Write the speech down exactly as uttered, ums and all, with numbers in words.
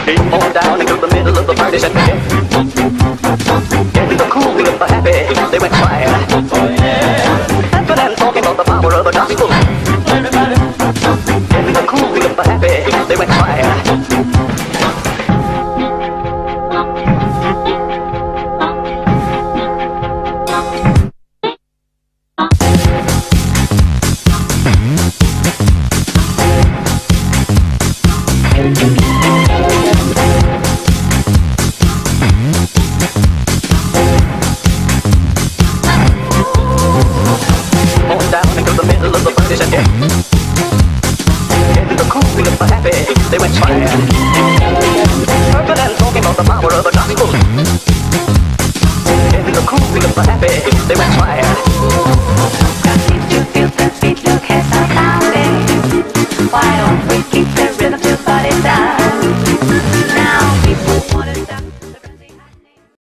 Came on down into the middle of the party, said, yeah. In the cool of the happy, they went quiet. Oh yeah. Laughing and talking about the power of the gospel. Everybody. In the cool of the happy, they went quiet. They went quiet. Purple and talking about the power of the gospel. In the cool of the happy, they went quiet. Got you feel the beat, look at our sounding. Why don't we keep the rhythm to body down? Now